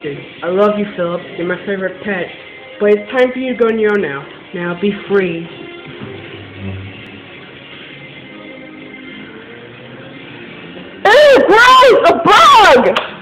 I love you, Philip. You're my favorite pet. But it's time for you to go on your own now. Now be free. Ew, gross! A bug!